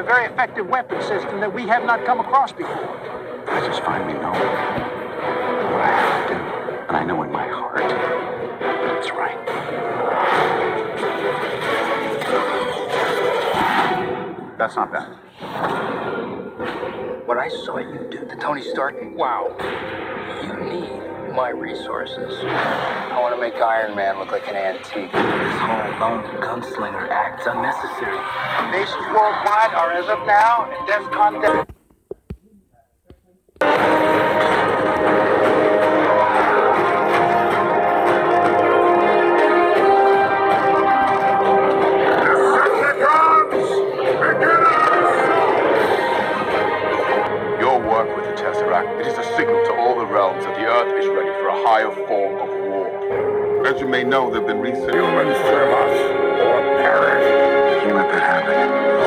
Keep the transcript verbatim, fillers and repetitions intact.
very effective weapon system that we have not come across before. I just finally know what I have to do. And I know in my heart that it's right. That's not bad. What I saw you do to Tony Stark, wow. You need my resources. I want to make Iron Man look like an antique. This whole lone gunslinger act's unnecessary. Bases worldwide are, as of now, in DEFCON death. Your work with the Tesseract, it is a signal to all the realms that the Earth is ready for a higher form of war. As you may know, there have been recent... Humans serve us or perish. You let that happen.